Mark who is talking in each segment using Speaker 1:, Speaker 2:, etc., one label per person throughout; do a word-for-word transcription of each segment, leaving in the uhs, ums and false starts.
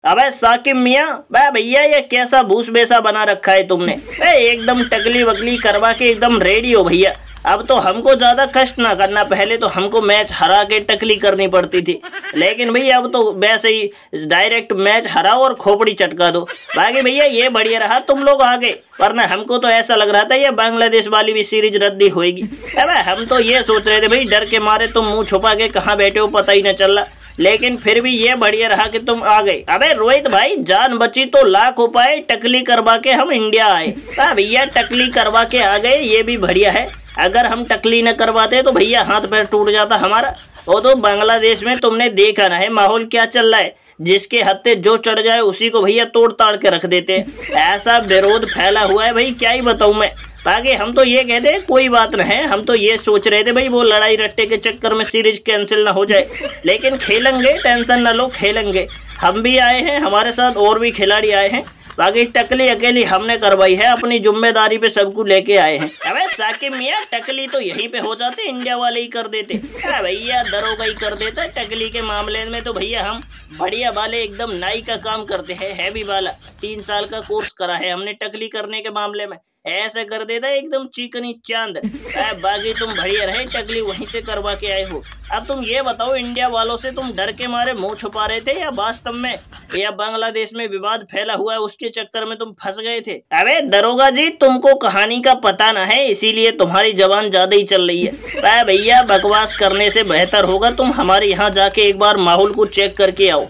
Speaker 1: अबे साकिब मियाँ, बे भैया ये कैसा भूस बेसा बना रखा है तुमने। ए एकदम टकली वकली करवा के एकदम रेडी हो भैया। अब तो हमको ज्यादा कष्ट ना करना, पहले तो हमको मैच हरा के टकली करनी पड़ती थी, लेकिन भैया अब तो वैसे ही डायरेक्ट मैच हराओ और खोपड़ी चटका दो। बाकी भैया ये बढ़िया रहा तुम लोग आगे, वरना हमको तो ऐसा लग रहा था ये बांग्लादेश वाली भी सीरीज रद्दी होएगी। अबे हम तो ये सोच रहे थे भाई, डर के मारे तुम मुंह छुपा के कहाँ बैठे हो पता ही न चल रहा, लेकिन फिर भी ये बढ़िया रहा कि तुम आ गए। अबे रोहित भाई, जान बची तो लाख उपाय, टकली करवा के हम इंडिया आए। भैया टकली करवा के आ गए, ये भी बढ़िया है। अगर हम टकली न करवाते तो भैया हाथ पैर टूट जाता हमारा। वो तो बांग्लादेश में तुमने देखा ना है माहौल क्या चल रहा है, जिसके हत्ते जो चढ़ जाए उसी को भैया तोड़ ताड़ के रख देते हैं। ऐसा विरोध फैला हुआ है भाई, क्या ही बताऊं मैं। बाकी हम तो ये कहते हैं कोई बात न है, हम तो ये सोच रहे थे भाई वो लड़ाई रट्टे के चक्कर में सीरीज कैंसिल ना हो जाए, लेकिन खेलेंगे, टेंशन ना लो, खेलेंगे। हम भी आए हैं, हमारे साथ और भी खिलाड़ी आए हैं। बाकी टकली अकेली हमने करवाई है, अपनी जिम्मेदारी पे सबको लेके आए हैं। अबे साकिब मियाँ, टकली तो यहीं पे हो जाते, इंडिया वाले ही कर देते। भैया दरोगा ही कर देता टकली के मामले में। तो भैया हम बढ़िया वाले एकदम नाई का काम करते हैं, हैवी वाला। तीन साल का कोर्स करा है हमने टकली करने के मामले में, ऐसे कर देता एकदम चिकनी चांद। बाकी तुम बढ़िया रहे, टकली वहीं से करवा के आए हो। अब तुम ये बताओ, इंडिया वालों से तुम डर के मारे मुंह छुपा रहे थे या वास्तव में, या बांग्लादेश में विवाद फैला हुआ है उसके चक्कर में तुम फंस गए थे? अबे दरोगा जी, तुमको कहानी का पता ना है, इसीलिए तुम्हारी जबान ज्यादा ही चल रही है। भैया बकवास करने से बेहतर होगा तुम हमारे यहाँ जाके एक बार माहौल को चेक करके आओ।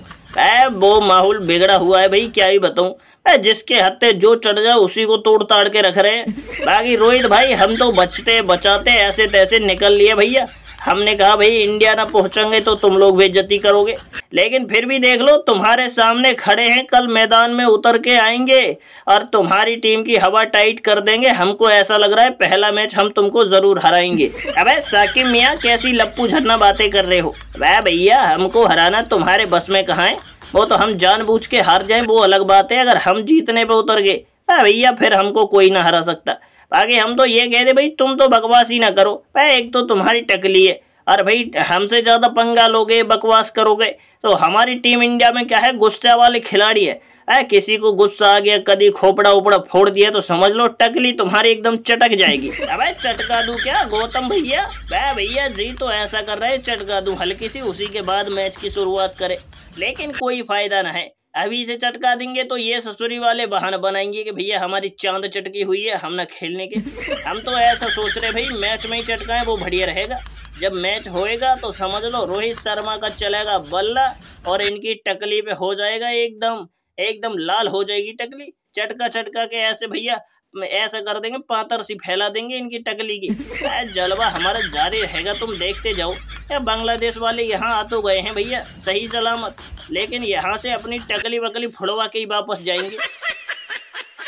Speaker 1: वो माहौल बिगड़ा हुआ है भाई, क्या ही बताऊं। जिसके हत्ते जो चढ़ जाए उसी को तोड़ ताड़ के रख रहे हैं। बाकी रोहित भाई, हम तो बचते बचाते ऐसे तैसे निकल लिए भैया। हमने कहा भाई इंडिया ना पहुंचेंगे तो तुम लोग बेइज्जती करोगे, लेकिन फिर भी देख लो तुम्हारे सामने खड़े हैं, कल मैदान में उतर के आएंगे और तुम्हारी टीम की हवा टाइट कर देंगे। हमको ऐसा लग रहा है पहला मैच हम तुमको जरूर हराएंगे। अबे साकिब मियाँ, कैसी लप्पू झन्ना बातें कर रहे हो? वह भैया, हमको हराना तुम्हारे बस में कहाँ है। वो तो हम जानबूझ के हार जाएं वो अलग बात है, अगर हम जीतने पे उतर गए भैया फिर हमको कोई ना हरा सकता। बाकी हम तो ये कहते भाई तुम तो बकवास ही ना करो। एक तो तुम्हारी टकली है, और भाई हमसे ज्यादा पंगा लोगे, बकवास करोगे तो हमारी टीम इंडिया में क्या है, गुस्सा वाले खिलाड़ी है। आ, किसी को गुस्सा आ गया, कभी खोपड़ा उपड़ा फोड़ दिया तो समझ लो टकली तुम्हारी एकदम चटक जाएगी। अबे चटका दूं क्या गौतम भैया? भैया जी तो ऐसा कर रहे चटका दूं हल्की सी, उसी के बाद मैच की शुरुआत करे, लेकिन कोई फायदा ना है। अभी से चटका देंगे तो ये ससुरी वाले बहाना बनाएंगे कि भैया हमारी चांद चटकी हुई है, हम ना खेलने के। हम तो ऐसा सोच रहे भाई मैच में ही चटकाएं, वो बढ़िया रहेगा। जब मैच होएगा तो समझ लो रोहित शर्मा का चलेगा बल्ला और इनकी टकली पे हो जाएगा एकदम एकदम लाल हो जाएगी टकली। चटका चटका के ऐसे भैया ऐसा कर देंगे, पातर सी फैला देंगे इनकी टकली की। जलवा हमारा जारी रहेगा, तुम देखते जाओ। या बांग्लादेश वाले यहाँ आ तो गए हैं भैया सही सलामत, लेकिन यहाँ से अपनी टकली वकली फुड़वा के ही वापस जाएंगे।